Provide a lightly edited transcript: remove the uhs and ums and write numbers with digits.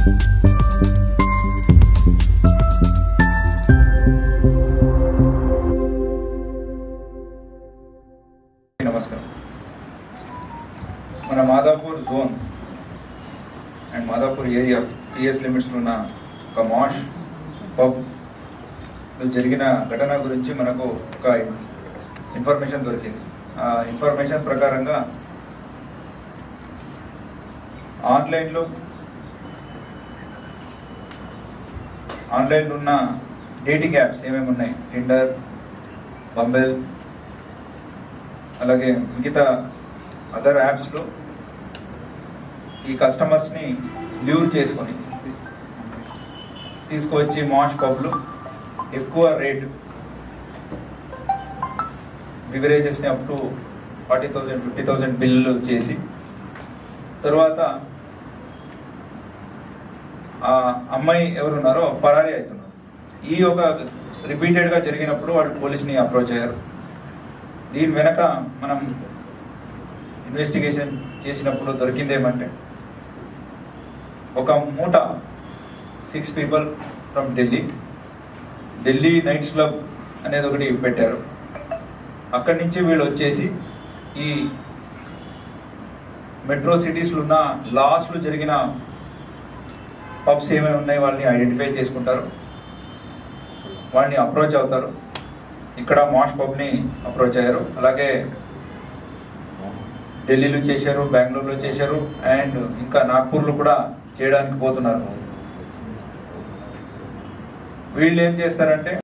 నమస్కారం. మన Madhapur zone and Madhapur area TS లిమిట్స్లో ఉన్న ఒక మాష్ పబ్ జరిగిన ఘటన గురించి మనకు ఒక ఇన్ఫర్మేషన్ దొరికింది. ఆ ఇన్ఫర్మేషన్ ప్రకారంగా ఆన్లైన్లో ఉన్న డేటింగ్ యాప్స్ ఏమేమి ఉన్నాయి, టిండర్, బంబెల్, అలాగే మిగతా అదర్ యాప్స్లో ఈ కస్టమర్స్ని ల్యూర్ చేసుకొని తీసుకువచ్చి మాష్ పబ్లు ఎక్కువ రేట్ బివరేజెస్ని అప్ టు 40,000 50,000 బిల్లు చేసి తర్వాత ఆ అమ్మాయి ఎవరున్నారో పరారీ అవుతున్నారు. ఈ ఒక రిపీటెడ్గా జరిగినప్పుడు వాళ్ళు పోలీస్ని అప్రోచ్ అయ్యారు. దీని వెనక మనం ఇన్వెస్టిగేషన్ చేసినప్పుడు దొరికింది ఏమంటే ఒక మూట 6 people from Delhi nights club అనేది ఒకటి పెట్టారు. అక్కడి నుంచి వీళ్ళు వచ్చేసి ఈ మెట్రో సిటీస్లో ఉన్న లాస్ట్లో జరిగిన పబ్స్ ఏమేమి ఉన్నాయి వాళ్ళని ఐడెంటిఫై చేసుకుంటారు, వాళ్ళని అప్రోచ్ అవుతారు. ఇక్కడ మాష్ పబ్ని అప్రోచ్ అయ్యారు, అలాగే ఢిల్లీలో చేశారు, బెంగళూరులో చేశారు, అండ్ ఇంకా నాగ్పూర్లో కూడా చేయడానికి పోతున్నారు. వీళ్ళు ఏం చేస్తారంటే